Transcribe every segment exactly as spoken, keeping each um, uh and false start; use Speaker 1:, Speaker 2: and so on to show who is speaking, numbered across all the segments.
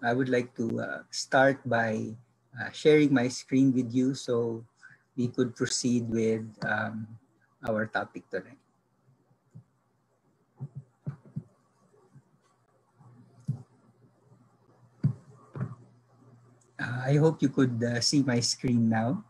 Speaker 1: I would like to uh, start by uh, sharing my screen with you so we could proceed with um, our topic today. Uh, I hope you could uh, see my screen now.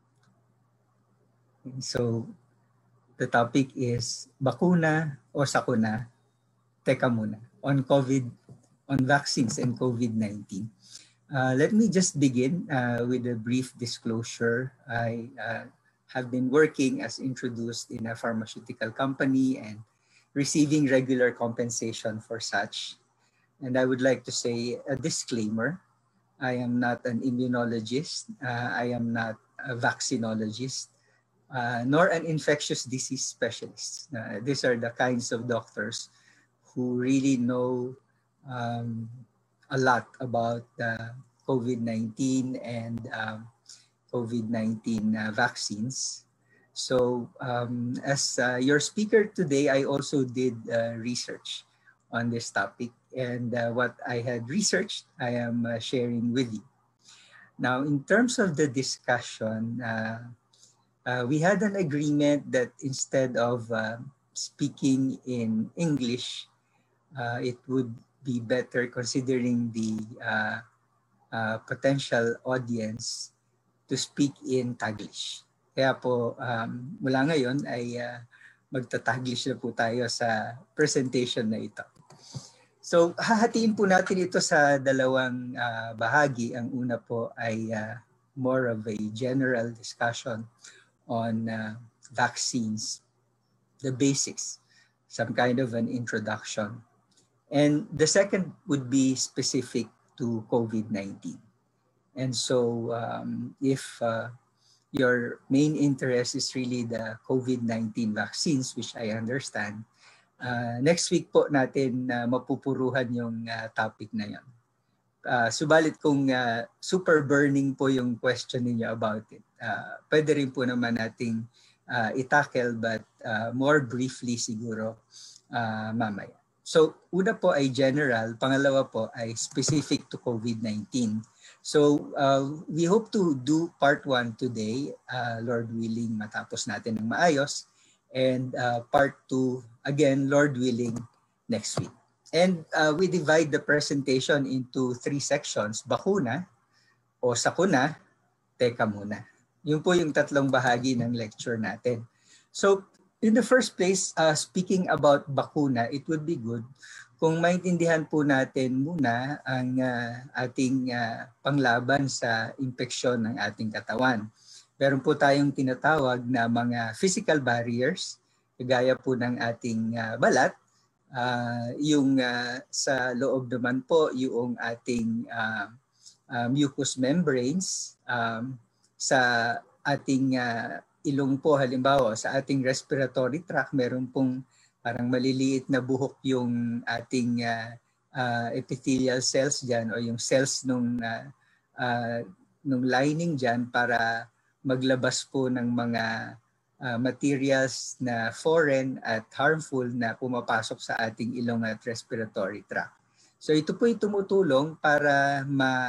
Speaker 1: So the topic is bakuna o sakuna, teka muna, on COVID, on vaccines and COVID nineteen. Uh, let me just begin uh, with a brief disclosure. I uh, have been working as introduced in a pharmaceutical company and receiving regular compensation for such. And I would like to say a disclaimer. I am not an immunologist. Uh, I am not a vaccinologist, uh, nor an infectious disease specialist. Uh, these are the kinds of doctors who really know um, a lot about uh, COVID nineteen and um, COVID nineteen uh, vaccines. So um, as uh, your speaker today, I also did uh, research on this topic. And uh, what I had researched, I am uh, sharing with you. Now, in terms of the discussion, uh, uh, we had an agreement that instead of uh, speaking in English, uh, it would be better considering the uh, uh, potential audience to speak in Taglish. Kaya po, um, mula ngayon ay uh, magta-Taglish na po tayo sa presentation na ito. So, hahatiin po natin ito sa dalawang uh, bahagi. Ang una po ay uh, more of a general discussion on uh, vaccines, the basics, some kind of an introduction. And the second would be specific to COVID nineteen. And so um, if uh, your main interest is really the COVID nineteen vaccines, which I understand, uh, next week po natin uh, mapupuruhan yung uh, topic na yun. Uh, subalit kung uh, super burning po yung question niyo about it, uh, pwede rin po naman nating uh, itackle but uh, more briefly siguro uh, mamaya. So, una po ay general, pangalawa po ay specific to COVID nineteen. So, uh, we hope to do part one today, uh, Lord willing, matapos natin ng maayos. And uh, part two, again, Lord willing, next week. And uh, we divide the presentation into three sections, bakuna o sakuna, teka muna. Yun po yung tatlong bahagi ng lecture natin. So, in the first place, uh, speaking about bakuna, it would be good kung maintindihan po natin muna ang uh, ating uh, panglaban sa impeksyon ng ating katawan. Meron po tayong tinatawag na mga physical barriers, kagaya po ng ating uh, balat, uh, yung uh, sa loob naman po yung ating uh, uh, mucous membranes, um, sa ating uh, ilong po halimbawa, sa ating respiratory tract, meron pong parang maliliit na buhok yung ating uh, uh, epithelial cells dyan o yung cells nung, uh, uh, nung lining dyan para maglabas po ng mga uh, materials na foreign at harmful na pumapasok sa ating ilong at respiratory tract. So ito po ay tumutulong para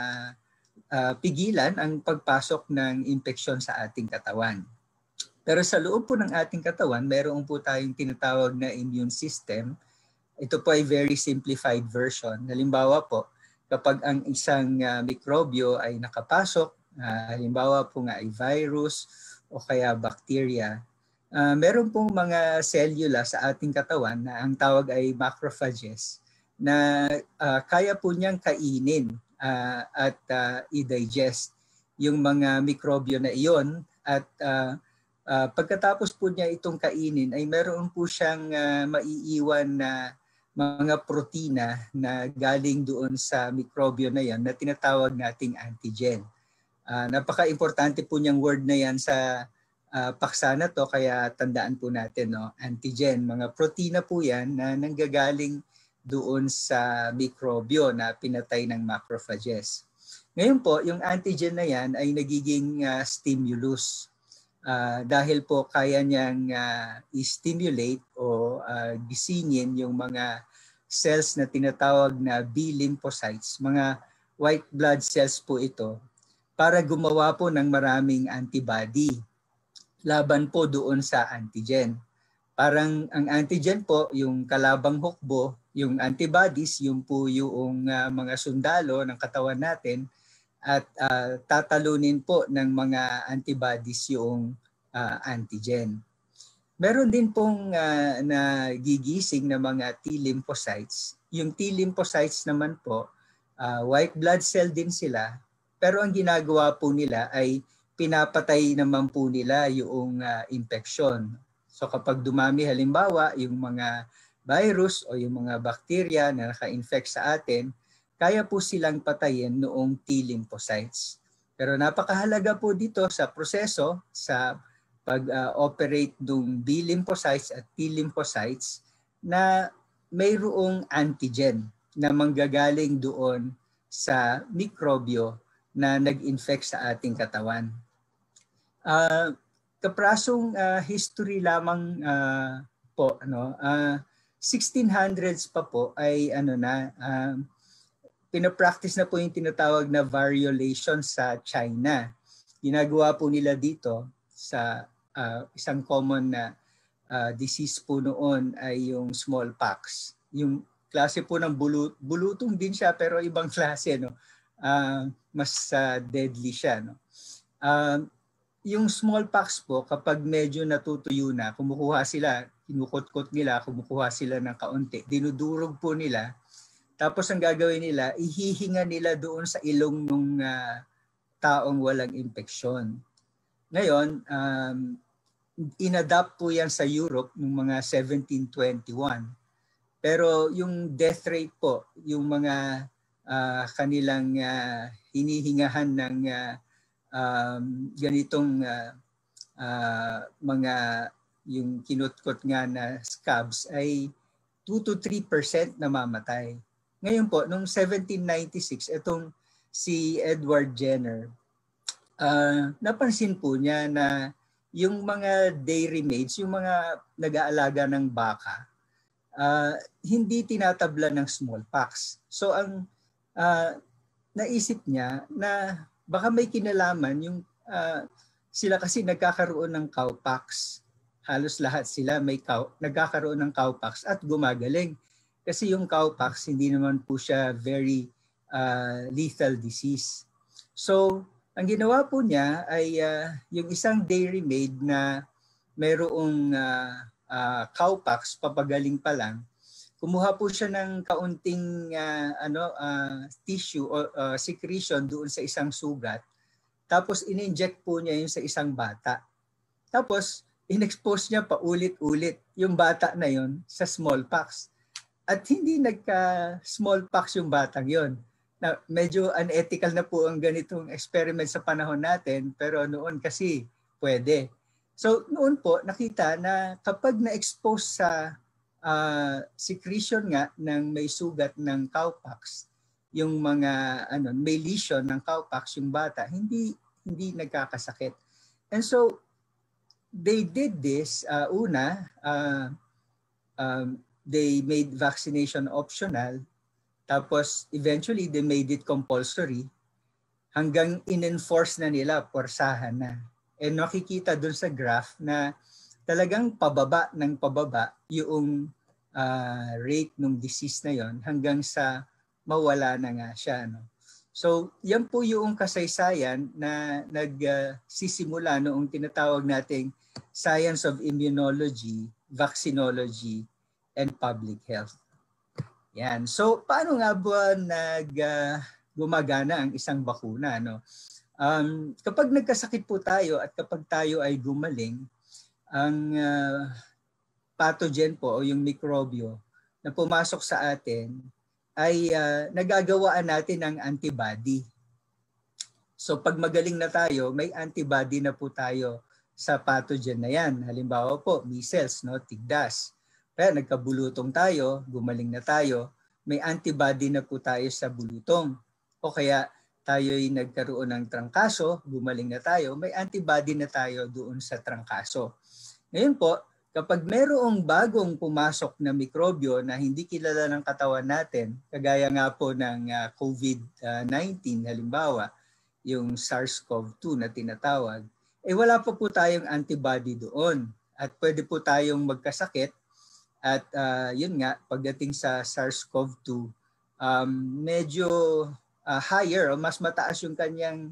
Speaker 1: mapigilan uh, ang pagpasok ng impeksyon sa ating katawan. Pero sa loob po ng ating katawan, meron po tayong tinatawag na immune system. Ito po ay very simplified version. Halimbawa po, kapag ang isang uh, mikrobyo ay nakapasok, Uh, halimbawa po nga ay virus o kaya bacteria, uh, meron pong mga cellula sa ating katawan na ang tawag ay macrophages na uh, kaya po niyang kainin uh, at uh, i-digest yung mga mikrobyo na iyon at uh, uh, pagkatapos po niya itong kainin ay meron po siyang uh, maiiwan na mga protina na galing doon sa mikrobyo na yan na tinatawag nating antigen. Uh, napaka-importante po niyang word na yan sa uh, paksa na to, kaya tandaan po natin, no? Antigen, mga protina po yan na nanggagaling doon sa mikrobyo na pinatay ng macrophages. Ngayon po, yung antigen na yan ay nagiging uh, stimulus uh, dahil po kaya niyang uh, i-stimulate o uh, gisingin yung mga cells na tinatawag na B lymphocytes, mga white blood cells po ito para gumawa po ng maraming antibody laban po doon sa antigen. Parang ang antigen po, yung kalabang hukbo, yung antibodies, yung po yung uh, mga sundalo ng katawan natin at uh, tatalunin po ng mga antibodies yung uh, antigen. Meron din pong uh, nagigising na mga T lymphocytes. Yung T lymphocytes naman po, uh, white blood cell din sila, pero ang ginagawa po nila ay pinapatay naman po nila yung uh, infection. So kapag dumami halimbawa yung mga virus o yung mga bacteria na naka-infect sa atin, kaya po silang patayin noong T lymphocytes. Pero napakahalaga po dito sa proseso sa pag-operate uh, ng B lymphocytes at T lymphocytes na mayroong antigen na manggagaling doon sa mikrobyo na nag-infect sa ating katawan. Uh, kaprasong uh, history lamang uh, po, ano, uh, sixteen hundreds pa po ay ano na, uh, pinapractice na po yung tinatawag na variolation sa China. Ginagawa po nila dito sa uh, isang common na uh, disease po noon ay yung smallpox. Yung klase po ng bulut bulutong din siya pero ibang klase, no. Uh, mas uh, deadly siya, no. Uh, yung smallpox po, kapag medyo natutuyo na, kumukuha sila, kinukot-kot nila, kumukuha sila ng kaunti, dinudurog po nila. Tapos ang gagawin nila, ihihinga nila doon sa ilong ng uh, taong walang impeksyon. Ngayon, um, inadapt po yan sa Europe noong mga seventeen twenty-one. Pero yung death rate po, yung mga uh, kanilang uh, hinihingahan ng uh, um, ganitong uh, uh, mga yung kinutkot nga na scabs ay two to three percent namamatay. Ngayon po, noong seventeen ninety-six, itong si Edward Jenner, uh, napansin po niya na yung mga dairy maids, yung mga nag-aalaga ng baka, uh, hindi tinatabla ng smallpox. So ang uh, naisip niya na baka may kinalaman yung uh, sila kasi nagkakaroon ng cowpox. Halos lahat sila may cow, nagkakaroon ng cowpox at gumagaling. Kasi yung cowpox hindi naman po siya very uh, lethal disease. So ang ginawa po niya ay uh, yung isang dairy maid na mayroong uh, uh, cowpox, papagaling pa lang, kumuha po siya ng kaunting uh, ano uh, tissue o uh, secretion doon sa isang sugat. Tapos in-inject po niya yun sa isang bata. Tapos in-expose niya pa ulit-ulit yung bata na yun sa smallpox. At hindi nagka-smallpox yung batang yon. Na medyo unethical na po ang ganitong experiment sa panahon natin, pero noon kasi pwede. So noon po nakita na kapag na-expose sa uh, secretion nga ng may sugat ng cowpox, yung mga ano may lesion ng cowpox yung bata, hindi hindi nagkakasakit. And so they did this uh, una uh, um, they made vaccination optional, tapos eventually they made it compulsory hanggang in-enforce na nila, porsahan na. And makikita dun sa graph na talagang pababa ng pababa yung uh, rate ng disease na yon hanggang sa mawala na nga siya. No? So yan po yung kasaysayan na nagsisimula uh, noong tinatawag nating Science of Immunology, Vaccinology, and Public Health. Yan. So paano nga ba nag uh, gumagana ang isang bakuna, no? Um, kapag nagkasakit po tayo at kapag tayo ay gumaling, ang uh, pathogen po o yung mikrobyo na pumasok sa atin ay uh, nagagawaan natin ng antibody. So pag magaling na tayo, may antibody na po tayo sa pathogen na yan. Halimbawa po, measles, no, tigdas. Kaya nagkabulutong tayo, gumaling na tayo, may antibody na po tayo sa bulutong. O kaya tayo'y nagkaroon ng trangkaso, gumaling na tayo, may antibody na tayo doon sa trangkaso. Ngayon po, kapag merong bagong pumasok na mikrobyo na hindi kilala ng katawan natin, kagaya nga po ng uh, COVID nineteen halimbawa, yung SARS-C o V two na tinatawag, eh wala pa po tayong antibody doon. At pwede po tayong magkasakit. At uh, yun nga, pagdating sa SARS-C o V two, um, medyo uh, higher o mas mataas yung kanyang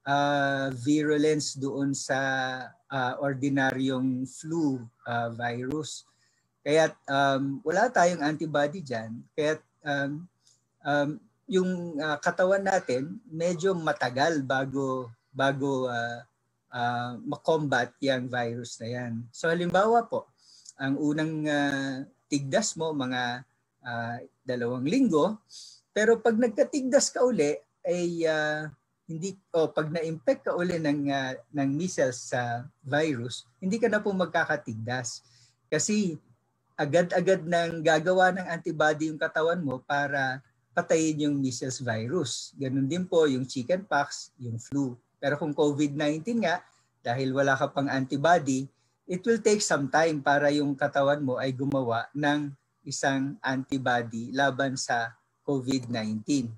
Speaker 1: uh, virulence doon sa uh, ordinaryong flu uh, virus. Kaya um, wala tayong antibody dyan. Kaya um, um, yung uh, katawan natin medyo matagal bago bago uh, uh, makombat yung virus na yan. So halimbawa po, ang unang uh, tigdas mo mga uh, dalawang linggo, pero pag nagkatigdas ka uli ay uh, hindi o oh, pag na-infect ka uli ng uh, ng measles sa uh, virus, hindi ka na po magkakatigdas kasi agad-agad nang gagawa ng antibody yung katawan mo para patayin yung measles virus. Ganun din po yung chickenpox, yung flu. Pero kung COVID nineteen nga, dahil wala ka pang antibody, it will take some time para yung katawan mo ay gumawa ng isang antibody laban sa COVID nineteen.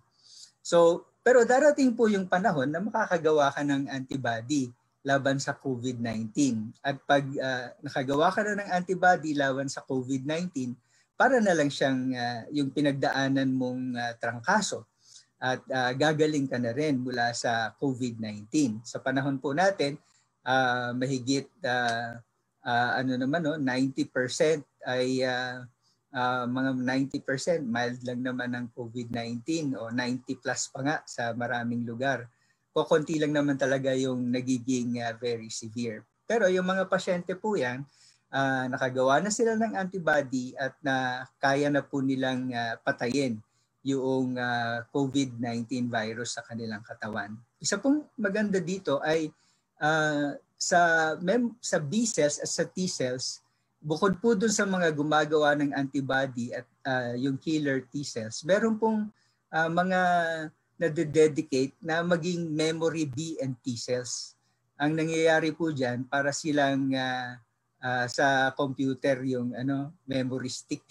Speaker 1: So, pero darating po yung panahon na makakagawa ka ng antibody laban sa COVID nineteen. At pag uh, nakagawa ka na ng antibody laban sa COVID nineteen, para na lang siyang uh, yung pinagdaanan mong uh, trangkaso at uh, gagaling ka na rin mula sa COVID nineteen. Sa panahon po natin, uh, mahigit uh, uh, ano naman no, ninety percent ay uh, uh, mga ninety percent mild lang naman ng COVID nineteen o ninety plus pa nga sa maraming lugar. Kukunti lang naman talaga yung nagiging uh, very severe. Pero yung mga pasyente po yan, Uh, nakagawa na sila ng antibody at na kaya na po nilang uh, patayin yung uh, COVID nineteen virus sa kanilang katawan. Isa pong maganda dito ay uh, sa mem- sa B cells at sa T cells, bukod po dun sa mga gumagawa ng antibody at uh, yung killer T cells, meron pong uh, mga nade-dedicate na maging memory B and T cells. Ang nangyayari po diyan para silang uh, Uh, sa computer yung ano memory stick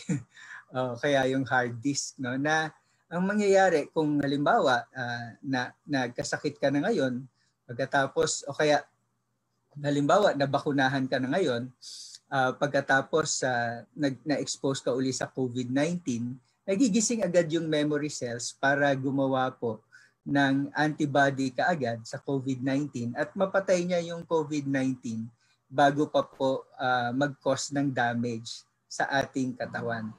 Speaker 1: o kaya yung hard disk no na ang mangyayari kung halimbawa uh, na nagkasakit ka na ngayon pagkatapos o kaya halimbawa nabakunahan ka na ngayon uh, pagkatapos uh, nag na-expose ka uli sa COVID nineteen, nagigising agad yung memory cells para gumawa po ng antibody kaagad sa COVID nineteen at mapatay niya yung COVID nineteen bago pa po uh, mag-cause ng damage sa ating katawan.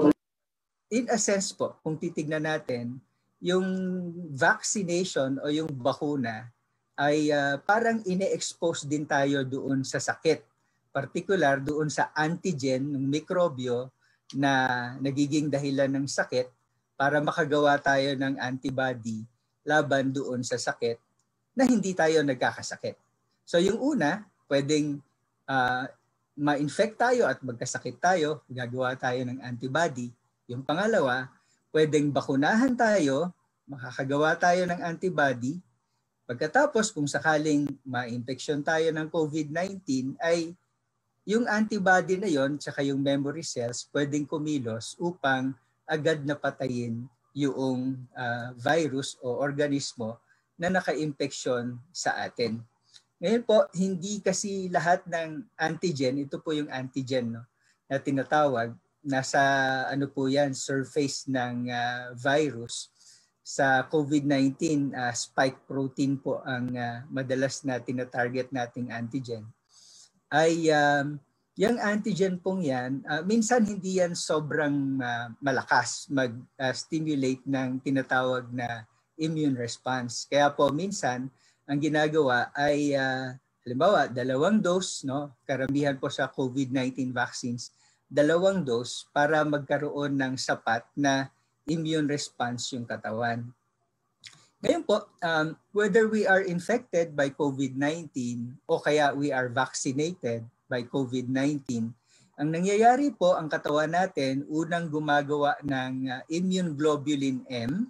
Speaker 1: In a sense po, kung titignan natin, yung vaccination o yung bakuna ay uh, parang ine-expose din tayo doon sa sakit. Particular doon sa antigen ng mikrobyo na nagiging dahilan ng sakit para makagawa tayo ng antibody laban doon sa sakit na hindi tayo nagkakasakit. So yung una, pwedeng uh, ma-infect tayo at magkasakit tayo, gagawa tayo ng antibody. Yung pangalawa, pwedeng bakunahan tayo, makakagawa tayo ng antibody. Pagkatapos, kung sakaling ma-infection tayo ng COVID nineteen, ay yung antibody na yon, tsaka yung memory cells, pwedeng kumilos upang agad na patayin yung uh, virus o organismo na naka-infection sa atin. Ngayon po, hindi kasi lahat ng antigen, ito po yung antigen no, na tinatawag, nasa ano po yan, surface ng uh, virus. Sa COVID nineteen, uh, spike protein po ang uh, madalas na tinatarget nating antigen. Ay um, yung antigen pong yan, uh, minsan hindi yan sobrang uh, malakas mag-stimulate uh, ng tinatawag na immune response. Kaya po minsan, ang ginagawa ay uh, halimbawa dalawang dose, no? Karamihan po sa COVID nineteen vaccines, dalawang dose para magkaroon ng sapat na immune response yung katawan. Ngayon po, um, whether we are infected by COVID nineteen o kaya we are vaccinated by COVID nineteen, ang nangyayari po, ang katawan natin, unang gumagawa ng uh, immune globulin M.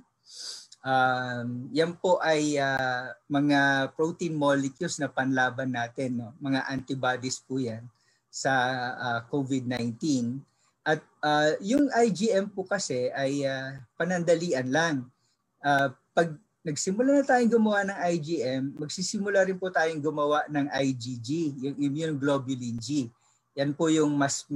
Speaker 1: Um, yan po ay uh, mga protein molecules na panlaban natin, no? Mga antibodies po yan sa uh, COVID nineteen. At uh, yung I G M po kasi ay uh, panandalian lang. Uh, pag nagsimula na tayong gumawa ng I G M, magsisimula rin po tayong gumawa ng I G G, yung immune globulin G. Yan po yung mas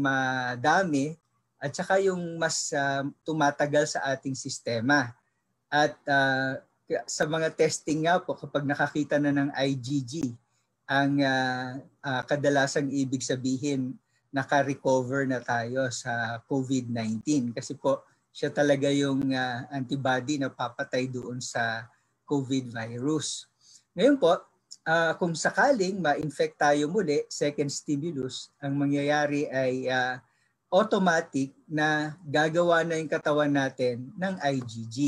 Speaker 1: madami at saka yung mas uh, tumatagal sa ating sistema. At uh, sa mga testing nga po, kapag nakakita na ng I G G, ang uh, uh, kadalasang ibig sabihin, naka-recover na tayo sa COVID nineteen. Kasi po, siya talaga yung uh, antibody na papatay doon sa COVID virus. Ngayon po, uh, kung sakaling ma-infect tayo muli, second stimulus, ang mangyayari ay uh, automatic na gagawa na yung katawan natin ng I G G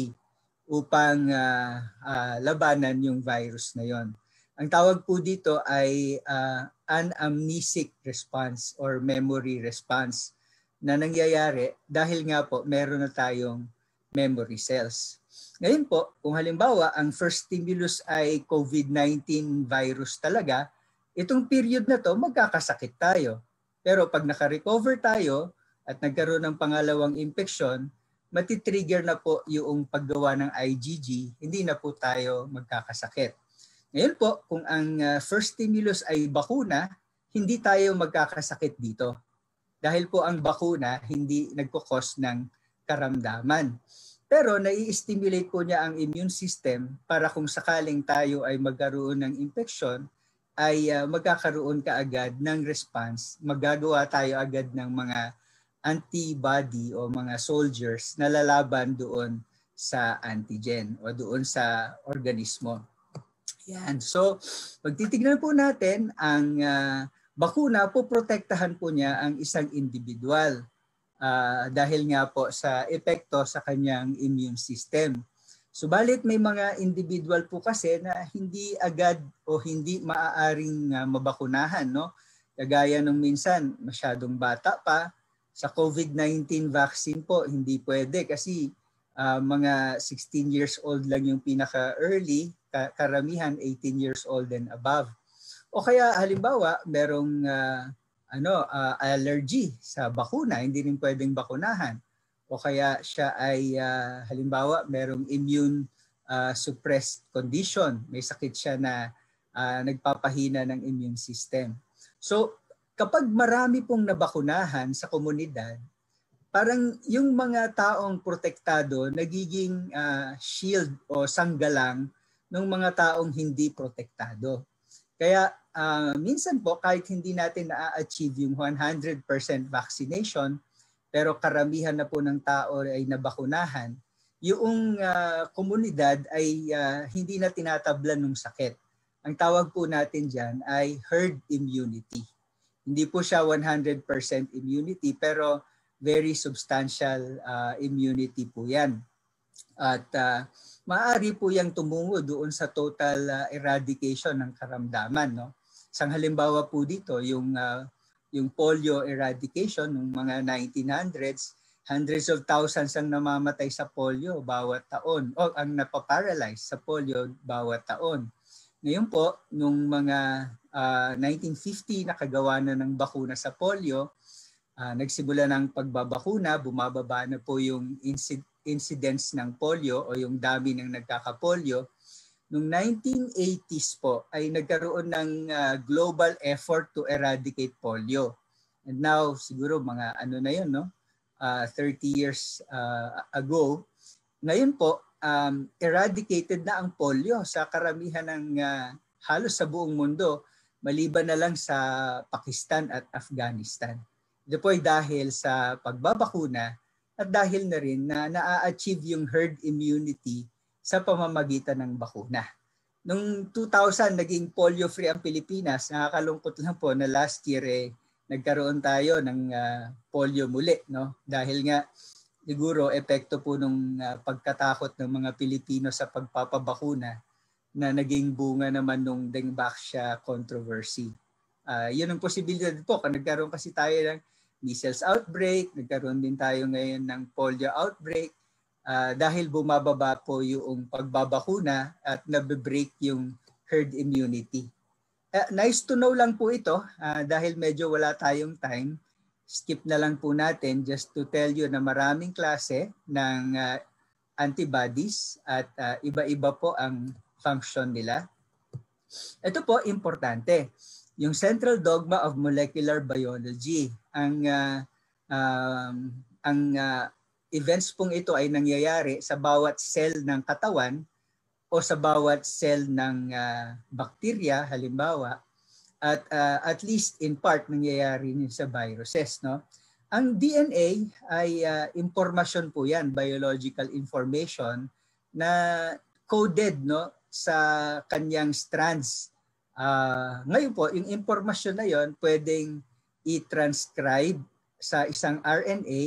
Speaker 1: upang uh, uh, labanan yung virus na yon. Ang tawag po dito ay uh, anamnesic response or memory response na nangyayari dahil nga po meron na tayong memory cells. Ngayon po, kung halimbawa ang first stimulus ay COVID nineteen virus talaga, itong period na to magkakasakit tayo. Pero pag naka-recover tayo at nagkaroon ng pangalawang infection, matitrigger na po yung paggawa ng I G G, hindi na po tayo magkakasakit. Ngayon po, kung ang uh, first stimulus ay bakuna, hindi tayo magkakasakit dito. Dahil po ang bakuna hindi nagkukos ng karamdaman. Pero nai-stimulate po niya ang immune system para kung sakaling tayo ay magkaroon ng infection, ay uh, magkakaroon kaagad ng response, magagawa tayo agad ng mga antibody o mga soldiers na lalaban doon sa antigen o doon sa organismo. Yan. So, pagtitignan po natin ang uh, bakuna po, protektahan po niya ang isang individual uh, dahil nga po sa epekto sa kanyang immune system. Subalit may mga individual po kasi na hindi agad o hindi maaaring uh, mabakunahan, no? Kagaya nung minsan masyadong bata pa, sa COVID nineteen vaccine po hindi pwede kasi uh, mga sixteen years old lang yung pinaka-early, karamihan eighteen years old and above. O kaya halimbawa merong uh, ano uh, allergy sa bakuna, hindi rin pwedeng bakunahan. O kaya siya ay uh, halimbawa merong immune uh, suppressed condition, may sakit siya na uh, nagpapahina ng immune system. So kapag marami pong nabakunahan sa komunidad, parang yung mga taong protektado nagiging uh, shield o sanggalang ng mga taong hindi protektado. Kaya uh, minsan po kahit hindi natin na-achieve yung one hundred percent vaccination, pero karamihan na po ng tao ay nabakunahan, yung uh, komunidad ay uh, hindi na tinatablan ng sakit. Ang tawag po natin dyan ay herd immunity. Hindi po siya one hundred percent immunity pero very substantial uh, immunity po yan. At uh, maaari po yung tumungo doon sa total uh, eradication ng karamdaman. No? Isang halimbawa po dito, yung uh, yung polio eradication ng mga nineteen hundreds, hundreds of thousands ang namamatay sa polio bawat taon o ang napaparalyze sa polio bawat taon. Ngayon po, nung mga uh, nineteen fifty nakagawa na ng bakuna sa polio, uh, nagsimula ng pagbabakuna, bumababa na po yung incidence incidence ng polio o yung dami ng nagkakapolio. Noong nineteen eighties po ay nagkaroon ng uh, global effort to eradicate polio. And now siguro mga ano na yun, no? Uh, thirty years uh, ago. Ngayon po, um, eradicated na ang polio sa karamihan ng uh, halos sa buong mundo, maliban na lang sa Pakistan at Afghanistan. Ito po ay dahil sa pagbabakuna at dahil na rin na na-achieve yung herd immunity sa pamamagitan ng bakuna. Noong two thousand, naging polio-free ang Pilipinas. Nakakalungkot lang po na last year eh, nagkaroon tayo ng uh, polio muli. No? Dahil nga siguro epekto po ng uh, pagkatakot ng mga Pilipino sa pagpapabakuna na naging bunga naman nung Dengbaxia controversy. Uh, yun ang posibilidad po. Nagkaroon kasi tayo ng measles outbreak, nagkaroon din tayo ngayon ng polio outbreak uh, dahil bumababa po yung pagbabakuna at nabe-break yung herd immunity. Uh, nice to know lang po ito uh, dahil medyo wala tayong time. Skip na lang po natin just to tell you na maraming klase ng uh, antibodies at uh, iba-iba po ang function nila. Ito po, importante. Yung central dogma of molecular biology. Ang, uh, um, ang uh, events pong ito ay nangyayari sa bawat cell ng katawan o sa bawat cell ng uh, bakterya, halimbawa, at uh, at least in part nangyayari din sa viruses. No? Ang D N A ay uh, impormasyon po yan, biological information na coded no, sa kanyang strands. Uh, ngayon po, yung impormasyon na yon pwedeng i-transcribe sa isang R N A,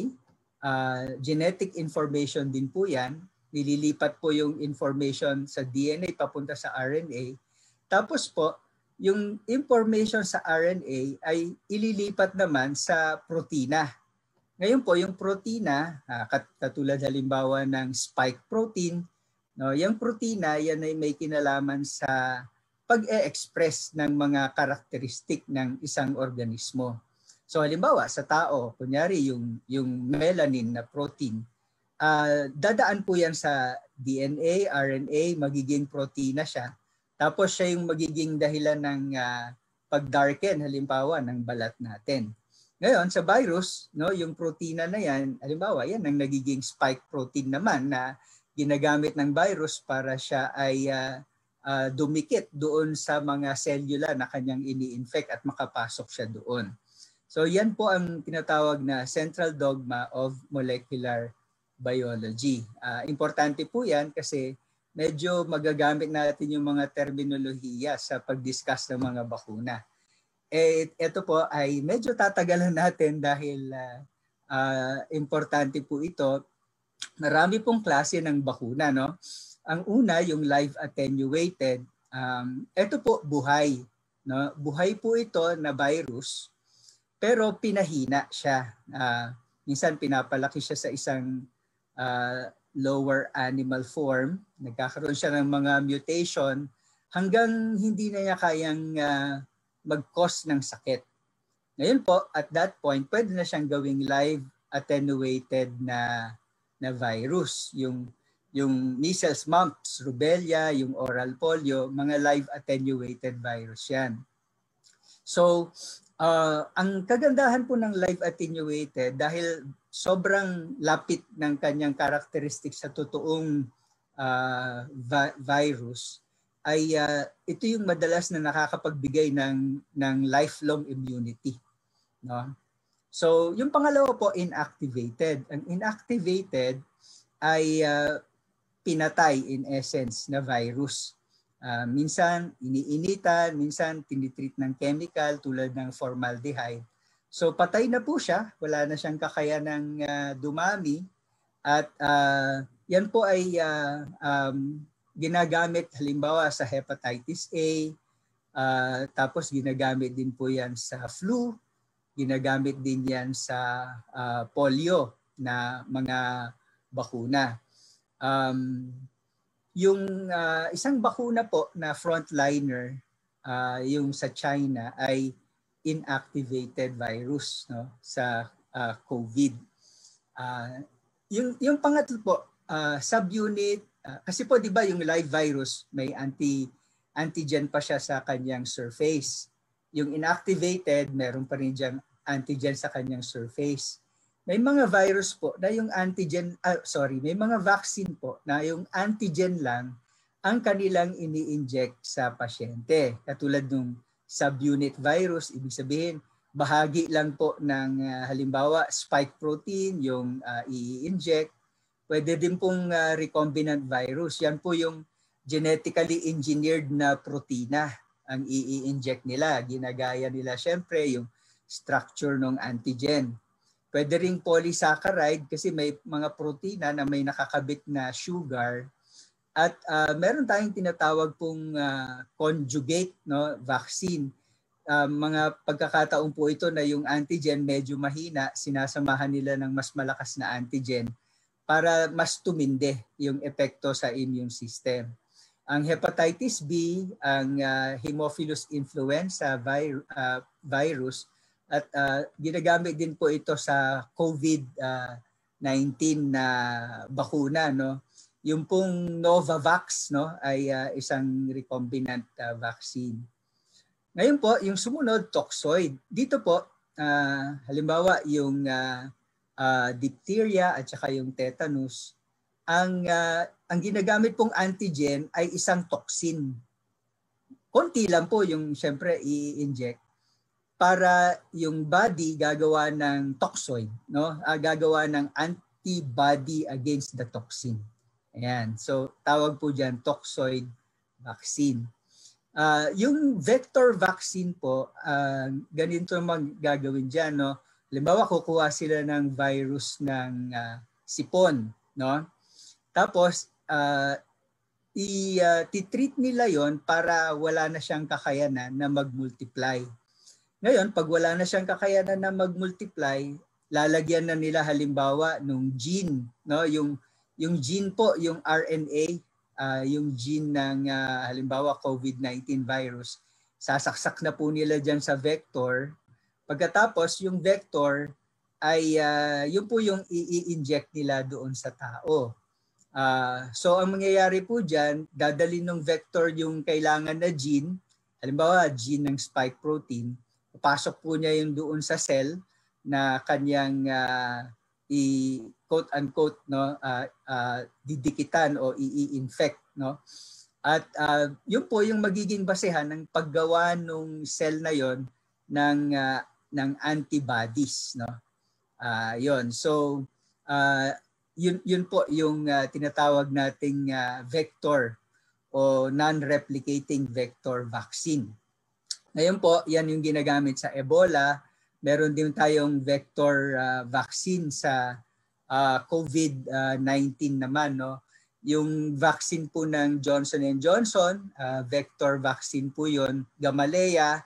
Speaker 1: uh, genetic information din po yan. Nililipat po yung information sa D N A papunta sa R N A. Tapos po, yung information sa R N A ay ililipat naman sa protina. Ngayon po, yung protina, uh, katulad halimbawa ng spike protein, no, yung protina, yan ay may kinalaman sa pag-e-express ng mga karakteristik ng isang organismo. So halimbawa, sa tao, kunyari yung, yung melanin na protein, uh, dadaan po yan sa D N A, R N A, magiging protina siya. Tapos siya yung magiging dahilan ng uh, pag-darken, halimbawa, ng balat natin. Ngayon, sa virus, no, yung protina na yan, halimbawa, yan ang nagiging spike protein naman na ginagamit ng virus para siya ay uh, uh, dumikit doon sa mga cellula na kanyang ini-infect at makapasok siya doon. So yan po ang tinatawag na central dogma of molecular biology. Uh, importante po yan kasi medyo magagamit natin yung mga terminolohiya sa pag-discuss ng mga bakuna. Eh, ito po ay medyo tatagalan natin dahil uh, uh, importante po ito. Marami pong klase ng bakuna. No? Ang una, yung live attenuated. Um, ito po, buhay. No? Buhay po ito na virus, pero pinahina siya. Uh, minsan pinapalaki siya sa isang uh, lower animal form, nagkakaroon siya ng mga mutation hanggang hindi na niya kayang uh, mag-cause ng sakit. Ngayon po, at that point, pwede na siyang gawing live attenuated na, na virus. Yung, yung measles, mumps, rubella, yung oral polio, mga live attenuated virus yan. So, uh, ang kagandahan po ng live attenuated dahil sobrang lapit ng kanyang karakteristik sa totoong uh, vi- virus ay uh, ito yung madalas na nakakapagbigay ng, ng lifelong immunity. No? So yung pangalawa po, inactivated. Ang inactivated ay uh, pinatay in essence na virus. Uh, minsan iniinitan, minsan tinitreat ng chemical tulad ng formaldehyde. So patay na po siya, wala na siyang kakayanang uh, dumami at uh, yan po ay uh, um, ginagamit halimbawa sa hepatitis A, uh, tapos ginagamit din po yan sa flu, ginagamit din yan sa uh, polio na mga bakuna. Um, yung uh, isang bakuna po na frontliner, uh, yung sa China ay inactivated virus no sa uh, COVID. Uh, yung yung pangatlo po uh, subunit uh, kasi po 'di ba yung live virus may anti antigen pa siya sa kanyang surface. Yung inactivated meron pa rin diyang antigen sa kanyang surface. May mga virus po na yung antigen uh, sorry, may mga vaccine po na yung antigen lang ang kanilang ini-inject sa pasyente. Katulad nung subunit virus, ibig sabihin, bahagi lang po ng uh, halimbawa spike protein yung uh, i-inject. Pwede din pong uh, recombinant virus. Yan po yung genetically engineered na protina ang i-inject nila. Ginagaya nila syempre yung structure ng antigen. Pwede ring polysaccharide kasi may mga protina na may nakakabit na sugar. At uh, meron tayong tinatawag pong uh, conjugate no, vaccine. Uh, mga pagkakataon po ito na yung antigen medyo mahina, sinasamahan nila ng mas malakas na antigen para mas tumindi yung epekto sa immune system. Ang hepatitis B, ang uh, Haemophilus influenza vir- uh, virus, at uh, ginagamit din po ito sa COVID nineteen na bakuna, no. Yung pong Novavax, no, ay uh, isang recombinant uh, vaccine. Ngayon po, yung sumunod, toxoid. Dito po, uh, halimbawa yung uh, uh, diphtheria at saka yung tetanus, ang uh, ang ginagamit pong antigen ay isang toxin. Konti lang po yung siyempre i-inject para yung body gagawa ng toxoid, no? Uh, gagawa ng antibody against the toxin. Ayan. So tawag po diyan toxoid vaccine. Uh, yung vector vaccine po, uh, ganito naman gagawin diyan, no? Halimbawa kukuha sila ng virus ng uh, sipon, no? Tapos uh, i-treat uh, nila yon para wala na siyang kakayanan na mag-multiply. Ngayon, pag wala na siyang kakayanan na mag-multiply, lalagyan na nila halimbawa nung gene, no? Yung yung gene po, yung R N A, uh, yung gene ng uh, halimbawa COVID nineteen virus, sasaksak na po nila diyan sa vector. Pagkatapos yung vector ay uh, yun po yung i-inject nila doon sa tao. Uh, so ang mangyayari po diyan, dadalhin ng vector yung kailangan na gene, halimbawa gene ng spike protein, papasok po niya yung doon sa cell na kanyang uh, i quote unquote, no, uh, uh, didikitan o i-infect, no. At uh, yun po yung magiging basehan ng paggawa ng cell na yon ng uh, ng antibodies, no. Uh, yun. So uh, yun yun po yung uh, tinatawag nating uh, vector o non-replicating vector vaccine. Ngayon po, yan yung ginagamit sa Ebola. Meron din tayong vector uh, vaccine sa uh, COVID nineteen naman, no. Yung vaccine po ng Johnson and Johnson, uh, vector vaccine po yun. Gamaleya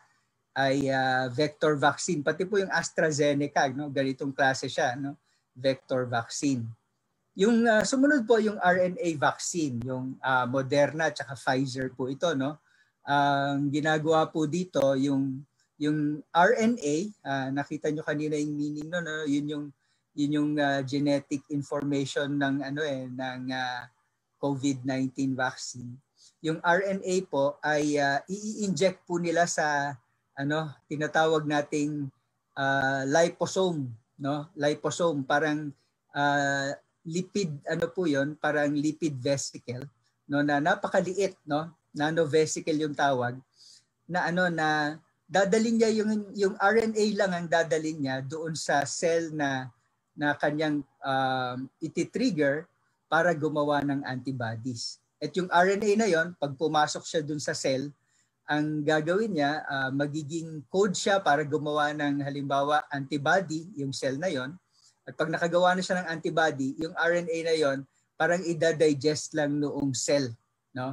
Speaker 1: ay uh, vector vaccine. Pati po yung AstraZeneca, no, ganitong klase siya, no, vector vaccine. Yung uh, sumunod po yung R N A vaccine, yung uh, Moderna at saka Pfizer po ito, no. Ang uh, ginagawa po dito yung yung R N A, uh, nakita nyo kanina yung meaning no, no, yun yung yun yung uh, genetic information ng ano eh ng uh, COVID nineteen vaccine. Yung R N A po ay uh, i-inject po nila sa ano tinatawag nating uh, liposome, no? Liposome, parang uh, lipid ano po yon, parang lipid vesicle, no, na napakaliit, no? Nanovesicle yung tawag, na ano na dadalhin niya yung yung R N A lang ang dadalhin niya doon sa cell na na kanyang um, iti-trigger para gumawa ng antibodies. At yung R N A na yon, pag pumasok siya doon sa cell, ang gagawin niya, uh, magiging code siya para gumawa ng halimbawa antibody, yung cell na yon. At pag nakagawa na siya ng antibody, yung R N A na yon, parang ida-digest lang noong cell, no?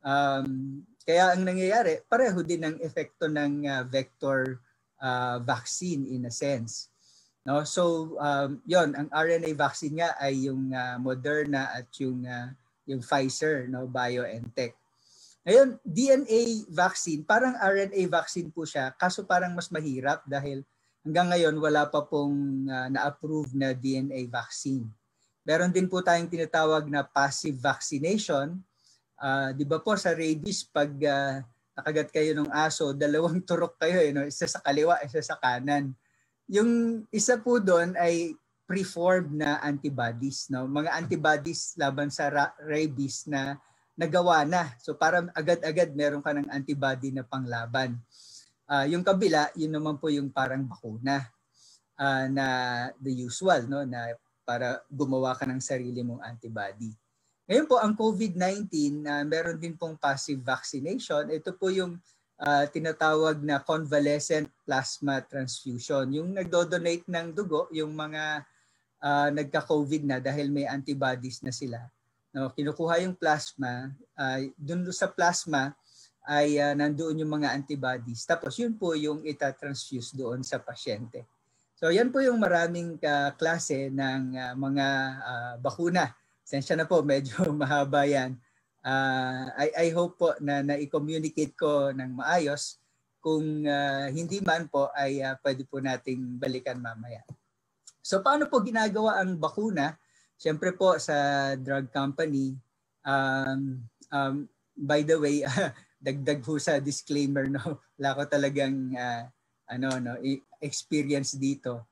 Speaker 1: Um, kaya ang nangyayari, pareho din ang epekto ng uh, vector uh, vaccine in a sense. No? So, um, yon, ang R N A vaccine nga ay yung uh, Moderna at yung, uh, yung Pfizer, no? BioNTech. Ngayon, D N A vaccine, parang R N A vaccine po siya, kaso parang mas mahirap dahil hanggang ngayon wala pa pong uh, na-approve na D N A vaccine. Meron din po tayong tinatawag na passive vaccination. Uh, di ba po sa rabies, pag uh, nakagat kayo ng aso, dalawang turok kayo, eh, no? Isa sa kaliwa, isa sa kanan. Yung isa po doon ay preformed na antibodies, no? Mga antibodies laban sa ra- rabies na nagawa na. So para agad-agad meron ka ng antibody na panglaban. Uh, yung kabila, yun naman po yung parang bakuna uh, na the usual, no? Na para gumawa ka ng sarili mong antibody. Ngayon po, ang COVID nineteen, uh, meron din pong passive vaccination. Ito po yung uh, tinatawag na convalescent plasma transfusion. Yung nagdo-donate ng dugo, yung mga uh, nagka-COVID na dahil may antibodies na sila. No, kinukuha yung plasma, uh, dun sa plasma ay uh, nandoon yung mga antibodies. Tapos yun po yung itatransfuse doon sa pasyente. So yan po yung maraming uh, klase ng uh, mga uh, bakuna. Sensya na po, medyo mahaba yan. Uh, I, I hope po na na-communicate ko ng maayos. Kung uh, hindi man po ay uh, pwede po nating balikan mamaya. So paano po ginagawa ang bakuna? Siyempre po sa drug company, um, um, by the way, uh, dagdag po sa disclaimer, no, wala ko talagang uh, ano, no, experience dito.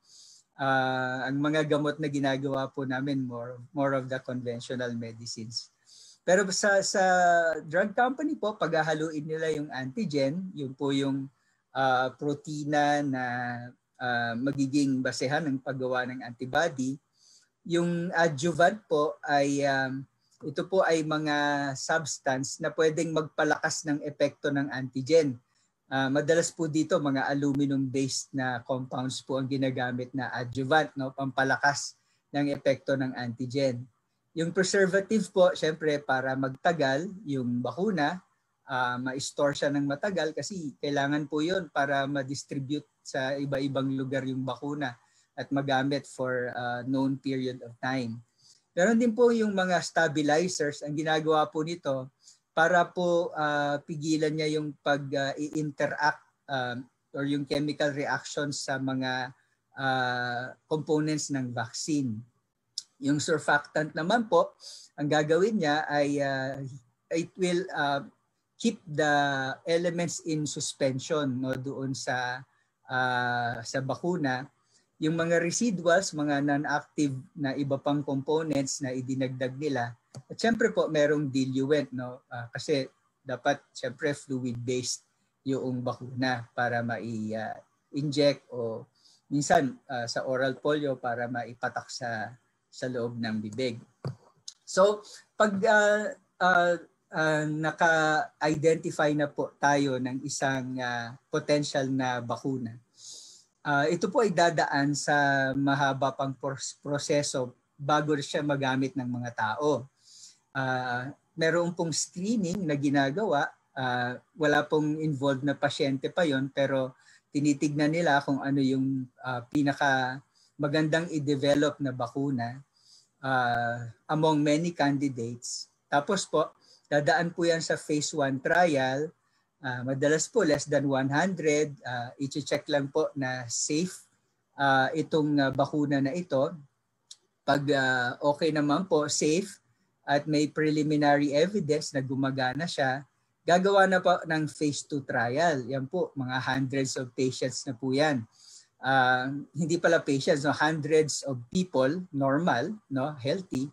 Speaker 1: Uh, ang mga gamot na ginagawa po namin more, more of the conventional medicines. Pero sa sa drug company po, paghahaluin nila yung antigen, yun po yung uh, protina na uh, magiging basehan ng paggawa ng antibody. Yung adjuvant po ay um, ito po ay mga substance na pwedeng magpalakas ng epekto ng antigen. Uh, madalas po dito mga aluminum-based na compounds po ang ginagamit na adjuvant, no, pampalakas ng epekto ng antigen. Yung preservative po, syempre para magtagal yung bakuna, uh, ma-store siya ng matagal kasi kailangan po yun para ma-distribute sa iba-ibang lugar yung bakuna at magamit for a known period of time. Meron din po yung mga stabilizers, ang ginagawa po nito para po uh, pigilan niya yung pag-interact uh, uh, or yung chemical reactions sa mga uh, components ng vaccine. Yung surfactant naman po, ang gagawin niya ay uh, it will uh, keep the elements in suspension, no, doon sa uh, sa bakuna. Yung mga residuals, mga non-active na iba pang components na idinagdag nila. At syempre po merong diluent, no, uh, kasi dapat syempre fluid-based yung bakuna para mai-inject uh, o minsan uh, sa oral polio para maipatak sa sa loob ng bibig. So, pag uh, uh, uh, naka-identify na po tayo ng isang uh, potential na bakuna, uh, ito po ay dadaan sa mahaba pang proseso bago siya magamit ng mga tao. Uh, meron pong screening na ginagawa, uh, wala pong involved na pasyente pa yon, pero tinitignan nila kung ano yung uh, pinaka magandang i-develop na bakuna uh, among many candidates. Tapos po, dadaan po yan sa phase one trial. Uh, madalas po less than one hundred. Uh, i-check lang po na safe uh, itong uh, bakuna na ito. Pag uh, okay naman po, safe, at may preliminary evidence na gumagana siya, gagawa na po ng phase two trial. Yan po, mga hundreds of patients na po yan. Uh, hindi pala patients, no, hundreds of people, normal, no, healthy,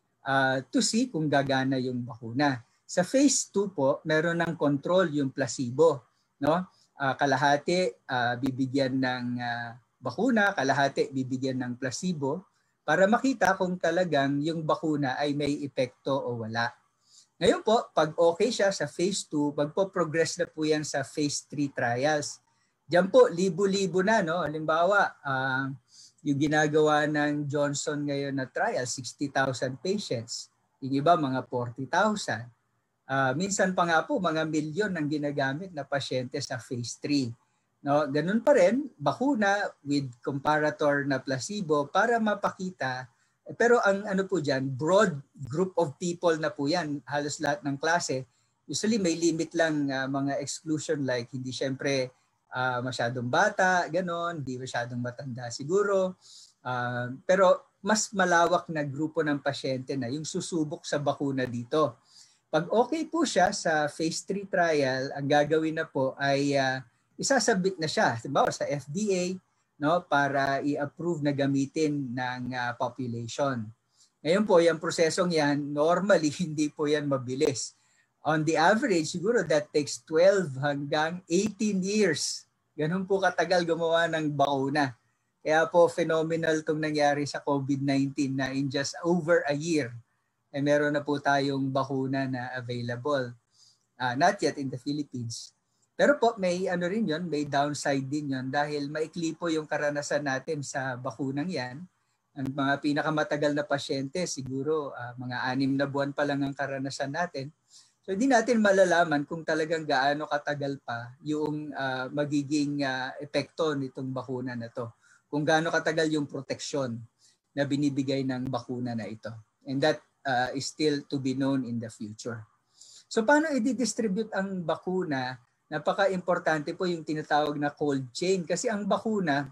Speaker 1: uh, to see kung gagana yung bakuna. Sa phase two po, meron ng control yung placebo, no? Uh, kalahati uh, bibigyan ng uh, bakuna, kalahati bibigyan ng placebo para makita kung talagang yung bakuna ay may epekto o wala. Ngayon po, pag okay siya sa phase two, magpo-progress na po yan sa phase three trials. Diyan po, libo-libo na, no? Halimbawa, uh, yung ginagawa ng Johnson ngayon na trial, sixty thousand patients. Yung iba, mga forty thousand. Uh, minsan pa nga po, mga milyon ang ginagamit na pasyente sa phase three. No? Ganun pa rin, bakuna with comparator na placebo para mapakita. Pero ang ano po dyan, broad group of people na po yan, halos lahat ng klase. Usually may limit lang uh, mga exclusion like hindi syempre Uh, masyadong bata, ganon, hindi masyadong matanda siguro. Uh, pero mas malawak na grupo ng pasyente na yung susubok sa bakuna dito. Pag okay po siya sa phase three trial, ang gagawin na po ay uh, isasabit na siya, diba, sa F D A, no, para i-approve na gamitin ng uh, population. Ngayon po, yung prosesong yan, normally hindi po yan mabilis. On the average, siguro that takes twelve hanggang eighteen years. Ganun po katagal gumawa ng bakuna. Kaya po phenomenal itong nangyari sa COVID nineteen na in just over a year, eh, meron na po tayong bakuna na available. Uh, not yet in the Philippines. Pero po may ano rin yun, may downside din yun dahil maikli po yung karanasan natin sa bakunang yan. Ang mga pinakamatagal na pasyente, siguro uh, mga anim na buwan pa lang ang karanasan natin. So hindi natin malalaman kung talagang gaano katagal pa yung uh, magiging uh, epekto nitong bakuna na to. Kung gaano katagal yung proteksyon na binibigay ng bakuna na ito. And that uh, is still to be known in the future. So paano i-distribute ang bakuna? Napaka-importante po yung tinatawag na cold chain kasi ang bakuna,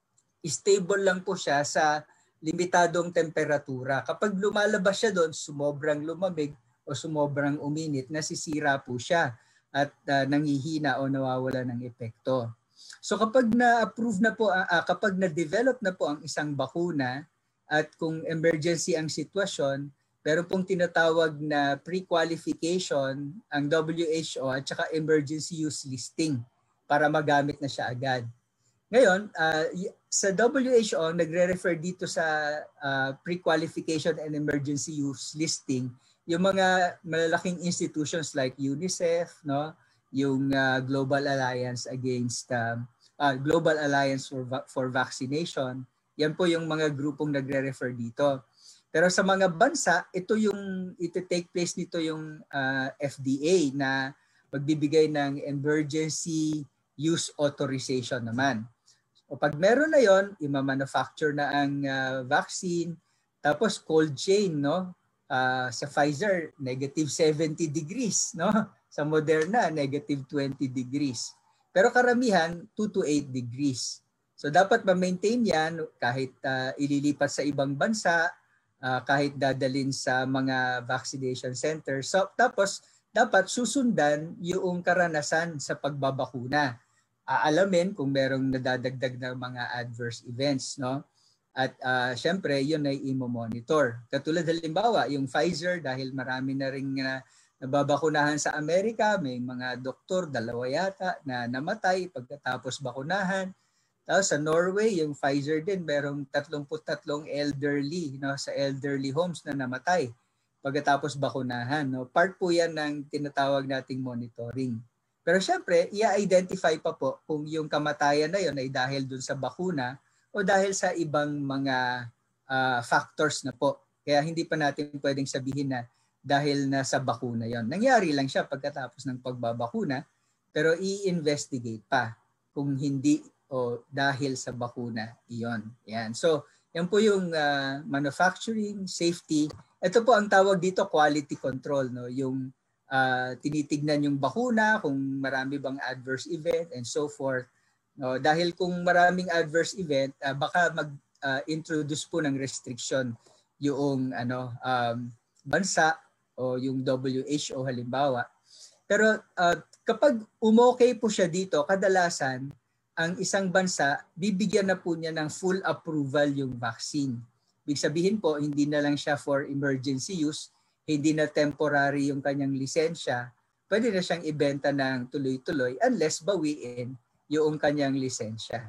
Speaker 1: stable lang po siya sa limitadong temperatura. Kapag lumalabas siya doon, sumobrang lumamig o sumobrang uminit, nasisira po siya at uh, nanghihina o nawawala ng epekto. So kapag na-approve na po, uh, kapag na-develop na po ang isang bakuna at kung emergency ang sitwasyon, pero pong tinatawag na pre-qualification ang W H O at saka emergency use listing para magamit na siya agad. Ngayon, uh, sa W H O, nagre-refer dito sa uh, pre-qualification and emergency use listing yung mga malalaking institutions like UNICEF, no, yung uh, Global Alliance against uh, uh, Global Alliance for for Vaccination. Yan po yung mga grupong nagre-refer dito. Pero sa mga bansa, ito yung iti-take place nito yung uh, F D A na magbibigay ng emergency use authorization naman. O pag meron na yon, i-manufacture na ang uh, vaccine, tapos cold chain, no? Uh, sa Pfizer, negative seventy degrees, no? Sa Moderna, negative twenty degrees. Pero karamihan, two to eight degrees. So dapat ma-maintain yan kahit uh, ililipat sa ibang bansa, uh, kahit dadalin sa mga vaccination centers. So tapos dapat susundan yung karanasan sa pagbabakuna. Aalamin kung merong nadadagdag na mga adverse events, no? At uh, syempre, yun ay imo-monitor. Katulad halimbawa, yung Pfizer, dahil marami na ring uh, nababakunahan sa Amerika, may mga doktor, dalawa yata, na namatay pagkatapos bakunahan. Tapos sa Norway, yung Pfizer din, merong thirty-three elderly, no, sa elderly homes na namatay pagkatapos bakunahan. No? Part po yan ng tinatawag nating monitoring. Pero syempre, i-identify pa po kung yung kamatayan na yon ay dahil dun sa bakuna o dahil sa ibang mga uh, factors na po. Kaya hindi pa natin pwedeng sabihin na dahil na sa bakuna yon. Nangyari lang siya pagkatapos ng pagbabakuna, pero i-investigate pa kung hindi o dahil sa bakuna iyon. Yan. So, yan po yung uh, manufacturing, safety. Ito po ang tawag dito, quality control. No? Yung Uh, tinitignan yung bakuna, kung marami bang adverse event and so forth. No, dahil kung maraming adverse event, uh, baka mag-introduce uh, po ng restriction yung ano um, bansa o yung W H O halimbawa. Pero uh, kapag umokay po siya dito, kadalasan ang isang bansa, bibigyan na po niya ng full approval yung vaccine. Ibig sabihin po, hindi na lang siya for emergency use, hindi na temporary yung kanyang lisensya, pwede na siyang ibenta ng tuloy-tuloy unless bawiin yung kanyang lisensya.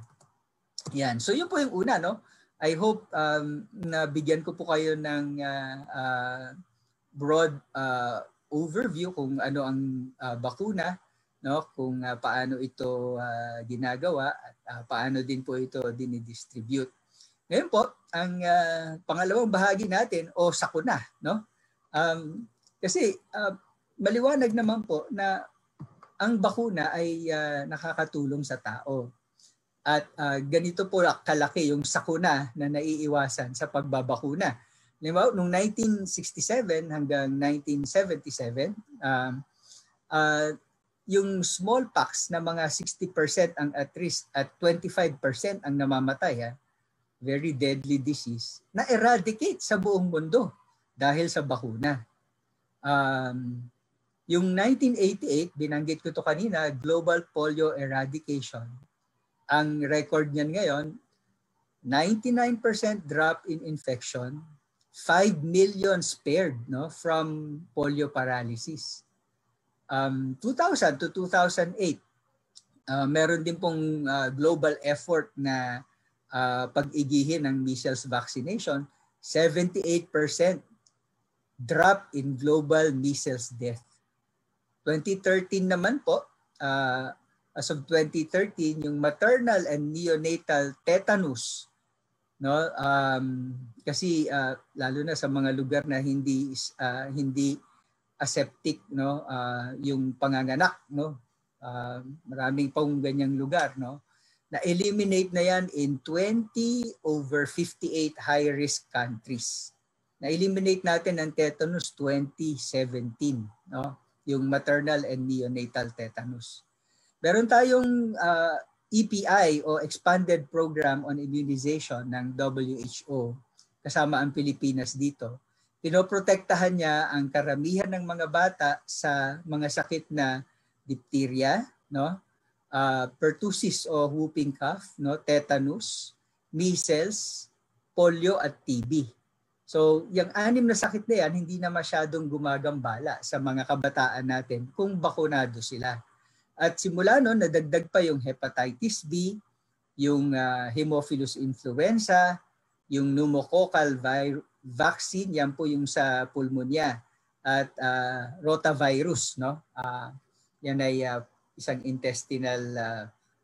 Speaker 1: Yan. So yun po yung una, no? I hope um, na bigyan ko po kayo ng uh, uh, broad uh, overview kung ano ang uh, bakuna, no? Kung uh, paano ito uh, ginagawa at uh, paano din po ito dinidistribute. Ngayon po, ang uh, pangalawang bahagi natin o sakuna, no? Um, kasi uh, maliwanag naman po na ang bakuna ay uh, nakakatulong sa tao. At uh, ganito po kalaki yung sakuna na naiiwasan sa pagbabakuna. Halimbawa, noong nineteen sixty-seven hanggang nineteen seventy-seven, um, uh, yung smallpox na mga sixty percent ang at risk at twenty-five percent ang namamatay, ha? Very deadly disease, na-eradicate sa buong mundo dahil sa bakuna. Um, yung nineteen eighty-eight, binanggit ko to kanina, Global Polio Eradication. Ang record niyan ngayon, ninety-nine percent drop in infection, five million spared, no, from polio paralysis. Um, two thousand to two thousand eight, uh, meron din pong uh, global effort na uh, pag-igihin ng measles vaccination, seventy-eight percent drop in global measles death. twenty thirteen naman po, uh, as of twenty thirteen, yung maternal and neonatal tetanus, no, um, kasi uh, lalo na sa mga lugar na hindi uh, hindi aseptic, no, uh, yung panganganak, no, uh, maraming pong ganyang lugar, no, na eliminate na yan in twenty over fifty-eight high risk countries. Na-eliminate natin ang tetanus twenty seventeen, no? yung maternal and neonatal tetanus. Meron tayong uh, E P I o Expanded Program on Immunization ng W H O, kasama ang Pilipinas dito. Pinoprotektahan niya ang karamihan ng mga bata sa mga sakit na diphtheria, no? Uh, pertussis o whooping cough, no? Tetanus, measles, polio at T B. So, yung anim na sakit na yan, hindi na masyadong gumagambala sa mga kabataan natin kung bakunado sila. At simula noon, nadagdag pa yung hepatitis B, yung uh, Haemophilus influenza, yung pneumococcal vir- vaccine, yan po yung sa pulmonya, at uh, rotavirus, no? Uh, yan ay uh, isang intestinal uh,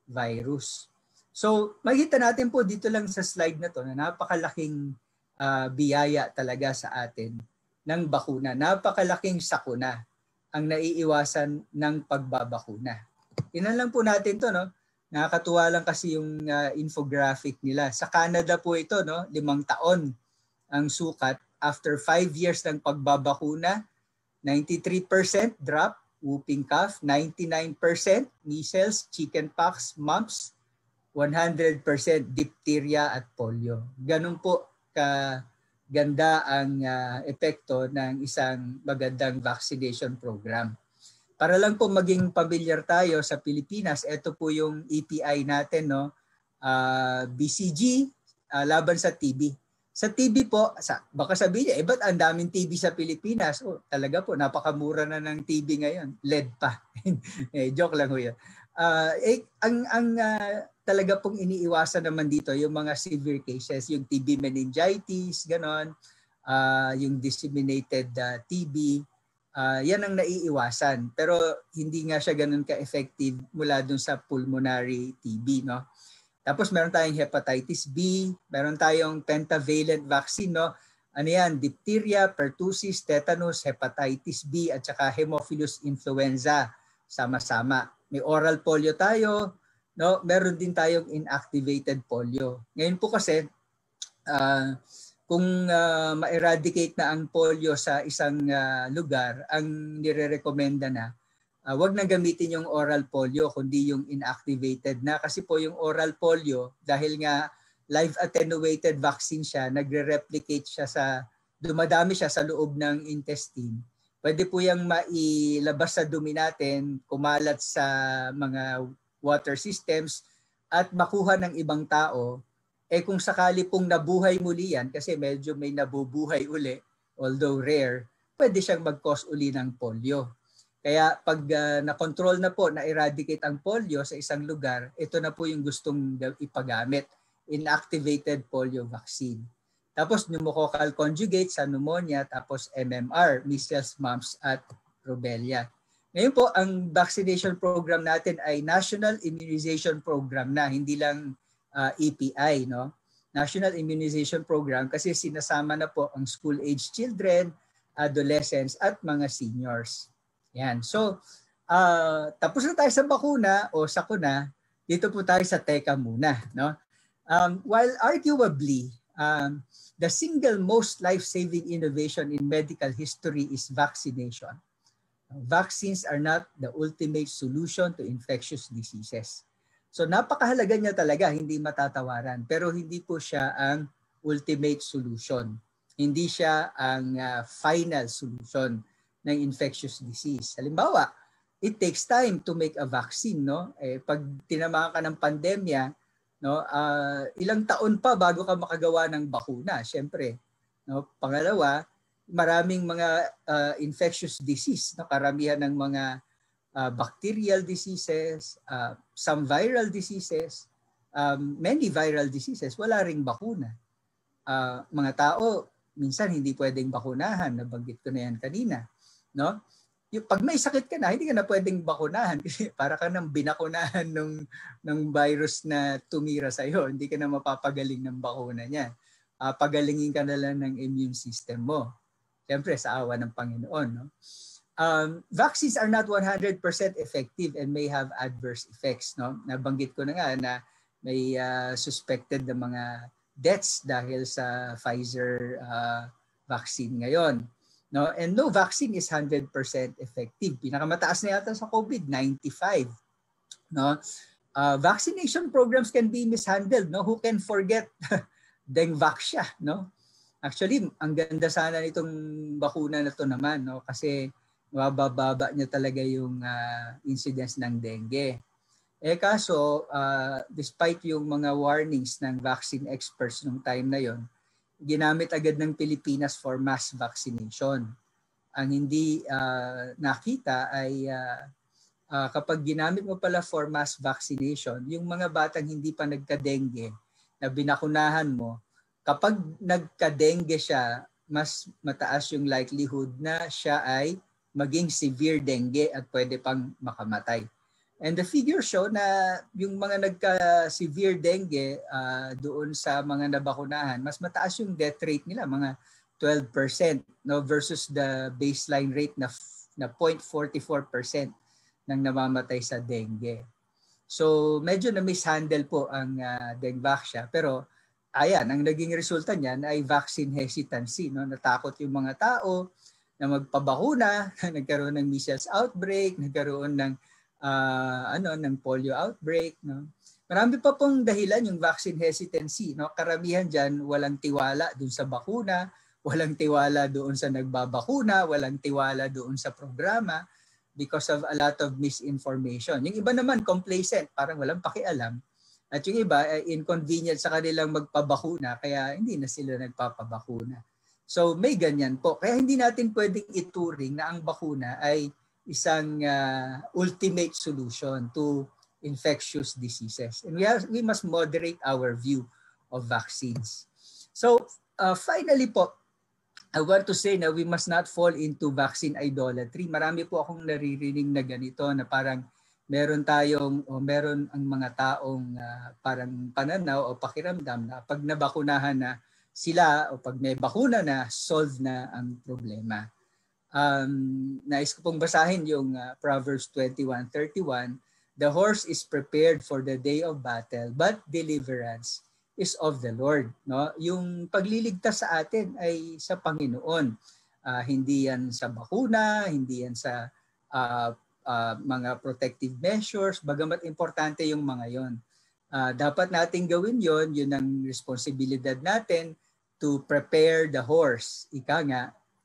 Speaker 1: virus. So, makikita natin po dito lang sa slide na to na napakalaking uh, biyaya talaga sa atin ng bakuna. Napakalaking sakuna ang naiiwasan ng pagbabakuna. Inan lang po natin to, no? Nakakatuwa lang kasi yung uh, infographic nila. Sa Canada po ito, no? Limang taon ang sukat. After five years ng pagbabakuna, ninety-three percent drop, whooping cough, ninety-nine percent measles, chickenpox, mumps, one hundred percent diphtheria at polio. Ganun po ka ganda ang uh, epekto ng isang magandang vaccination program. Para lang po maging familiar tayo sa Pilipinas, ito po yung E P I natin, no? Uh, B C G uh, laban sa T B. Sa T B po, sa, baka sabihin niya, eh ba't ang daming T B sa Pilipinas? Oh, talaga po, napakamura na ng T B ngayon. L E D pa. eh, joke lang ho yan. Uh, eh, ang ang uh, talaga pong iniiwasan naman dito yung mga severe cases, yung T B meningitis, ganon, uh, yung disseminated uh, T B, uh, yan ang naiiwasan. Pero hindi nga siya ganon ka-effective mula dun sa pulmonary T B, no? Tapos meron tayong hepatitis B, meron tayong pentavalent vaccine, no? Ano yan? Diphtheria, pertussis, tetanus, hepatitis B, at saka Haemophilus influenza, sama-sama. May oral polio tayo, no? Meron din tayong inactivated polio. Ngayon po kasi, uh, kung uh, ma-eradicate na ang polio sa isang uh, lugar, ang nire-recommenda na, uh, wag na gamitin yung oral polio, kundi yung inactivated na. Kasi po yung oral polio, dahil nga live attenuated vaccine siya, nagre-replicate siya sa, dumadami siya sa loob ng intestine. Pwede po yung mailabas sa dumi natin, kumalat sa mga water systems at makuha ng ibang tao. Eh kung sakali pong nabuhay muli yan, kasi medyo may nabubuhay uli, although rare, pwede siyang mag-cause uli ng polio. Kaya pag uh, na-control na po, na-eradicate ang polio sa isang lugar, ito na po yung gustong ipagamit, inactivated polio vaccine. Tapos pneumococcal conjugate sa pneumonia, tapos M M R, measles, mumps, at rubella. Ngayon po, ang vaccination program natin ay National Immunization Program na, hindi lang uh, E P I, no? National Immunization Program kasi sinasama na po ang school-age children, adolescents, at mga seniors. Yan. So, uh, tapos na tayo sa bakuna o sakuna, dito po tayo sa teka muna, no? Um, while arguably, um, the single most life-saving innovation in medical history is vaccination. Vaccines are not the ultimate solution to infectious diseases. So napakahalaga niya talaga, hindi matatawaran. Pero hindi po siya ang ultimate solution. Hindi siya ang uh, final solution ng infectious disease. Halimbawa, it takes time to make a vaccine, no? Eh, pag tinamaan ka ng pandemya, no, uh, ilang taon pa bago ka makagawa ng bakuna, syempre. No? Pangalawa, maraming mga uh, infectious disease, no? Karamihan ng mga uh, bacterial diseases, uh, some viral diseases, um, many viral diseases, wala ring bakuna. Uh, mga tao, minsan hindi pwedeng bakunahan, nabanggit ko na yan kanina. No? Yung, pag may sakit ka na, hindi ka na pwedeng bakunahan kasi para ka nang binakunahan ng, ng virus na tumira sa iyo. Hindi ka na mapapagaling ng bakuna niya. Uh, pagalingin ka na lang ng immune system mo. Siyempre, sa awa ng Panginoon. No? Um, vaccines are not one hundred percent effective and may have adverse effects. No? Nabanggit ko na nga na may uh, suspected na mga deaths dahil sa Pfizer uh, vaccine ngayon. No? And no vaccine is one hundred percent effective. Pinakamataas na yata sa COVID, ninety-five. No? Uh, vaccination programs can be mishandled. No? Who can forget Dengvaxia? No? Actually, ang ganda sana nitong bakuna na to naman, no? Kasi mabababa niya talaga yung uh, incidence ng dengue. Eh kaso, uh, despite yung mga warnings ng vaccine experts nung time na yon, ginamit agad ng Pilipinas for mass vaccination. Ang hindi uh, nakita ay uh, uh, kapag ginamit mo pala for mass vaccination, yung mga batang hindi pa nagka-dengue na binakunahan mo, kapag nagka-dengue siya, mas mataas yung likelihood na siya ay maging severe dengue at pwede pang makamatay. And the figures show na yung mga nagka-severe dengue uh, doon sa mga nabakunahan, mas mataas yung death rate nila, mga twelve percent, no, versus the baseline rate na, na zero point four four percent ng namamatay sa dengue. So medyo na-mishandle po ang uh, Dengvaxia, pero ayan, ang naging resulta niyan ay vaccine hesitancy. No? Natakot yung mga tao na magpabakuna, nagkaroon ng measles outbreak, nagkaroon ng Uh, ano ng polio outbreak, no. Marami pa pong dahilan yung vaccine hesitancy, no. Karamihan diyan walang tiwala doon sa bakuna, walang tiwala doon sa nagbabakuna, walang tiwala doon sa programa because of a lot of misinformation. Yung iba naman complacent, parang walang pakialam. At yung iba ay inconvenient sa kanilang magpabakuna kaya hindi na sila nagpapabakuna. So may ganyan po. Kaya hindi natin pwedeng ituring na ang bakuna ay isang uh, ultimate solution to infectious diseases. And we, have, we must moderate our view of vaccines. So uh, finally po, I want to say na we must not fall into vaccine idolatry. Marami po akong naririnig na ganito na parang meron tayong o meron ang mga taong uh, parang pananaw o pakiramdam na pag nabakunahan na sila o pag may bakuna na, solve na ang problema. Um, nais ko pong basahin yung uh, Proverbs twenty-one thirty-one. The horse is prepared for the day of battle, but deliverance is of the Lord. No? Yung pagliligtas sa atin ay sa Panginoon. Uh, hindi yan sa bakuna, hindi yan sa uh, uh, mga protective measures, bagamat importante yung mga yon. Uh, dapat nating gawin yon, yun ang responsibilidad natin to prepare the horse. Ika nga,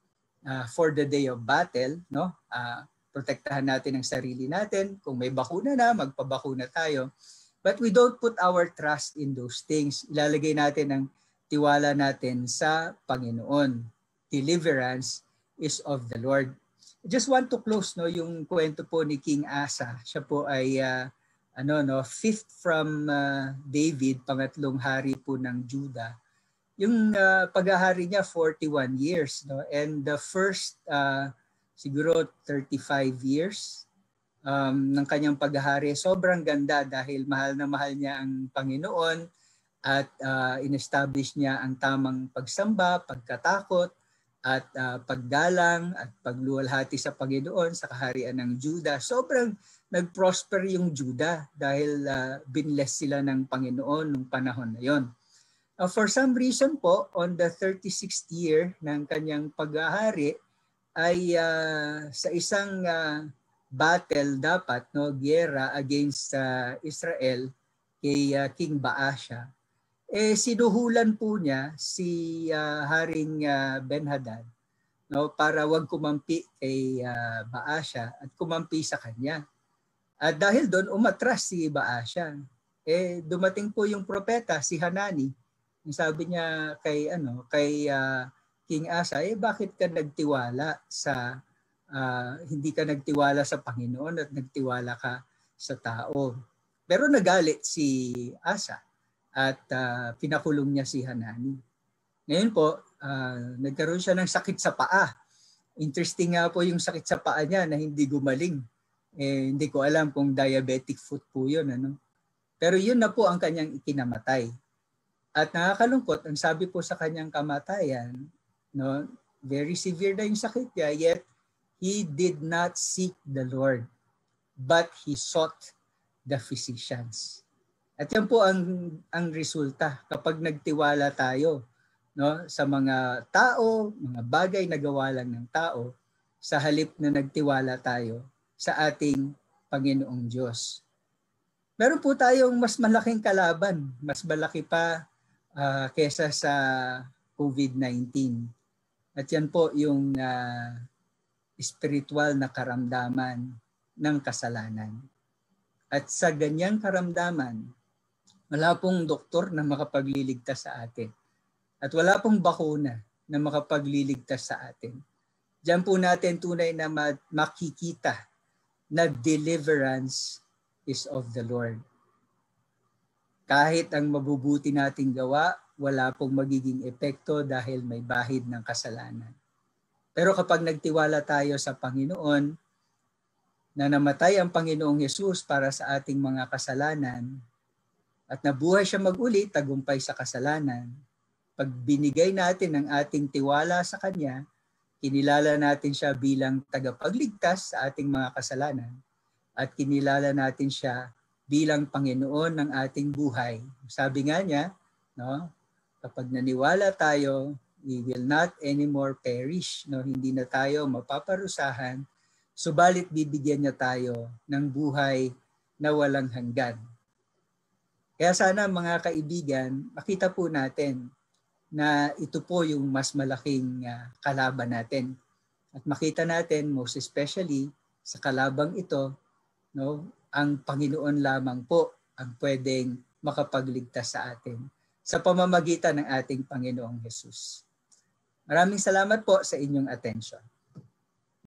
Speaker 1: Uh, for the day of battle, no? Uh, protektahan natin ang sarili natin. Kung may bakuna na, magpabakuna tayo. But we don't put our trust in those things. Ilalagay natin ang tiwala natin sa Panginoon. Deliverance is of the Lord. I just want to close no yung kwento po ni King Asa. Siya po ay uh, ano no, fifth from uh, David, pangatlong hari po ng Judah. Yung uh, paghahari niya forty-one years, no, and the first uh, siguro thirty-five years um, ng kanyang paghahari sobrang ganda dahil mahal na mahal niya ang Panginoon at uh, inestablish niya ang tamang pagsamba, pagkatakot at uh, paggalang at pagluwalhati sa Panginoon sa kaharian ng Judah. Sobrang nag-prosper yung Judah dahil uh, binless sila ng Panginoon nung panahon na yon. Uh, for some reason po, on the thirty-sixth year ng kanyang paghahari, ay uh, sa isang uh, battle dapat, no, giyera against uh, Israel kay uh, King Baasha, eh sinuhulan po niya si uh, Haring uh, Ben-Hadad, no, para wag kumampi kay uh, Baasha at kumampi sa kanya. At dahil doon umatras si Baasha, eh dumating po yung propeta si Hanani. Yung sabi niya kay ano kay uh, King Asa, eh bakit ka nagtiwala sa uh, hindi ka nagtiwala sa Panginoon at nagtiwala ka sa tao? Pero nagalit si Asa at uh, pinakulong niya si Hanani. Ngayon po, uh, nagkaroon siya ng sakit sa paa. Interesting nga po yung sakit sa paa niya na hindi gumaling. Eh, hindi ko alam kung diabetic foot po yun. Ano? Pero yun na po ang kanyang ikinamatay. At nakakalungkot, ang sabi po sa kanyang kamatayan, no, very severe na yung sakit niya, yet he did not seek the Lord, but he sought the physicians. At yan po ang, ang resulta kapag nagtiwala tayo no, sa mga tao, mga bagay na gawa lang ng tao, sa halip na nagtiwala tayo sa ating Panginoong Diyos. Meron po tayong mas malaking kalaban, mas malaki pa uh, kesa sa COVID nineteen. At yan po yung uh, spiritual na karamdaman ng kasalanan. At sa ganyang karamdaman, wala pong doktor na makapagliligtas sa atin. At wala pong bakuna na makapagliligtas sa atin. Diyan po natin tunay na makikita na deliverance is of the Lord. Kahit ang mabubuti nating gawa, wala pong magiging epekto dahil may bahid ng kasalanan. Pero kapag nagtiwala tayo sa Panginoon, na namatay ang Panginoong Hesus para sa ating mga kasalanan, at nabuhay siya mag-uli, tagumpay sa kasalanan, pag binigay natin ang ating tiwala sa Kanya, kinilala natin siya bilang tagapagligtas sa ating mga kasalanan, at kinilala natin siya bilang Panginoon ng ating buhay. Sabi nga niya, no, kapag naniwala tayo, we will not anymore perish. No, hindi na tayo mapaparusahan, subalit bibigyan niya tayo ng buhay na walang hanggan. Kaya sana mga kaibigan, makita po natin na ito po yung mas malaking uh, kalaban natin. At makita natin, most especially sa kalabang ito, no, ang Panginoon lamang po ang pwedeng makapagligtas sa atin sa pamamagitan ng ating Panginoong Hesus. Maraming salamat po sa inyong atensyon.